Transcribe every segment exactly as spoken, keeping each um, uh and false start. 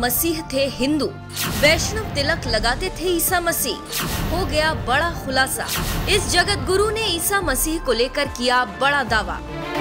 मसीह थे हिंदू, वैष्णव तिलक लगाते थे ईसा मसीह। हो गया बड़ा खुलासा। इस जगत गुरु ने ईसा मसीह को लेकर किया बड़ा दावा।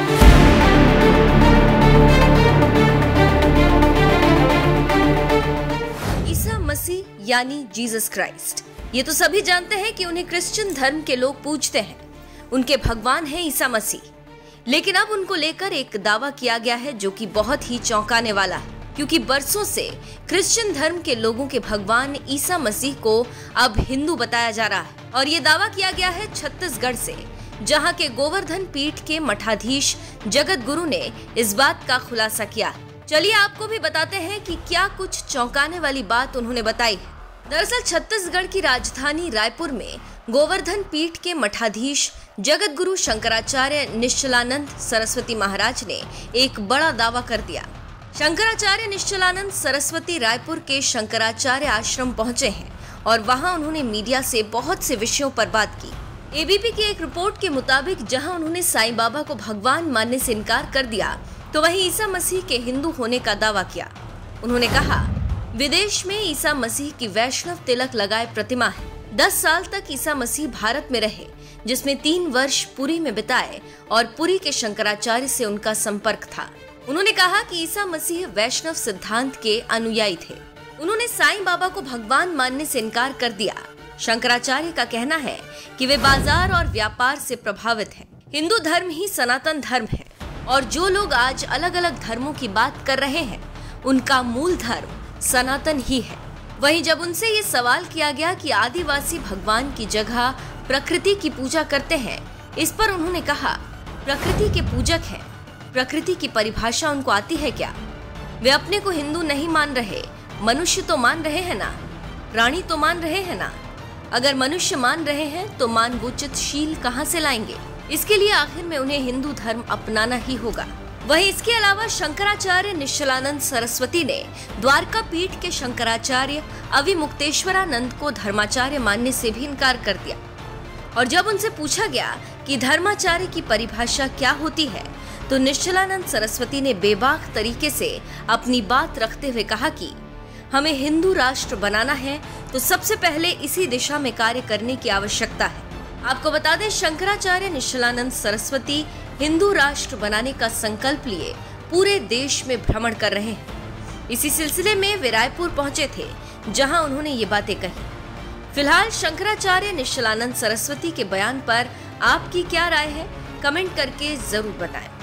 ईसा मसीह यानी जीसस क्राइस्ट, ये तो सभी जानते हैं कि उन्हें क्रिश्चियन धर्म के लोग पूजते हैं। उनके भगवान है ईसा मसीह। लेकिन अब उनको लेकर एक दावा किया गया है जो कि बहुत ही चौंकाने वाला है, क्योंकि बरसों से क्रिश्चियन धर्म के लोगों के भगवान ईसा मसीह को अब हिंदू बताया जा रहा है। और ये दावा किया गया है छत्तीसगढ़ से, जहां के गोवर्धन पीठ के मठाधीश जगत गुरु ने इस बात का खुलासा किया। चलिए आपको भी बताते हैं कि क्या कुछ चौंकाने वाली बात उन्होंने बताई है। दरअसल छत्तीसगढ़ की राजधानी रायपुर में गोवर्धन पीठ के मठाधीश जगत गुरु शंकराचार्य निश्चलानंद सरस्वती महाराज ने एक बड़ा दावा कर दिया। शंकराचार्य निश्चलानंद सरस्वती रायपुर के शंकराचार्य आश्रम पहुंचे हैं और वहां उन्होंने मीडिया से बहुत से विषयों पर बात की। एबीपी की एक रिपोर्ट के मुताबिक जहां उन्होंने साईं बाबा को भगवान मानने से इनकार कर दिया, तो वहीं ईसा मसीह के हिंदू होने का दावा किया। उन्होंने कहा, विदेश में ईसा मसीह की वैष्णव तिलक लगाए प्रतिमा है। दस साल तक ईसा मसीह भारत में रहे, जिसमें तीन वर्ष पुरी में बिताए और पुरी के शंकराचार्य से उनका संपर्क था। उन्होंने कहा कि ईसा मसीह वैष्णव सिद्धांत के अनुयायी थे। उन्होंने साईं बाबा को भगवान मानने से इनकार कर दिया। शंकराचार्य का कहना है कि वे बाजार और व्यापार से प्रभावित हैं। हिंदू धर्म ही सनातन धर्म है और जो लोग आज अलग अलग धर्मों की बात कर रहे हैं, उनका मूल धर्म सनातन ही है। वहीं जब उनसे ये सवाल किया गया कि आदिवासी भगवान की जगह प्रकृति की पूजा करते हैं, इस पर उन्होंने कहा, प्रकृति के पूजक हैं। प्रकृति की परिभाषा उनको आती है क्या? वे अपने को हिंदू नहीं मान रहे, मनुष्य तो मान रहे हैं ना, प्राणी तो मान रहे हैं ना। अगर मनुष्य मान रहे हैं तो मानवोचित शील कहाँ से लाएंगे? इसके लिए आखिर में उन्हें हिंदू धर्म अपनाना ही होगा। वहीं इसके अलावा शंकराचार्य निश्चलानंद सरस्वती ने द्वारका पीठ के शंकराचार्य अविमुक्तेश्वरानंद को धर्माचार्य मानने से भी इनकार कर दिया। और जब उनसे पूछा गया कि धर्माचार्य की परिभाषा क्या होती है, तो निश्चलानंद सरस्वती ने बेबाक तरीके से अपनी बात रखते हुए कहा कि हमें हिंदू राष्ट्र बनाना है तो सबसे पहले इसी दिशा में कार्य करने की आवश्यकता है। आपको बता दें, शंकराचार्य निश्चलानंद सरस्वती हिंदू राष्ट्र बनाने का संकल्प लिए पूरे देश में भ्रमण कर रहे हैं। इसी सिलसिले में वे रायपुर पहुंचे थे, जहां उन्होंने ये बातें कही। फिलहाल शंकराचार्य निश्चलानंद सरस्वती के बयान पर आपकी क्या राय है? कमेंट करके जरूर बताएं।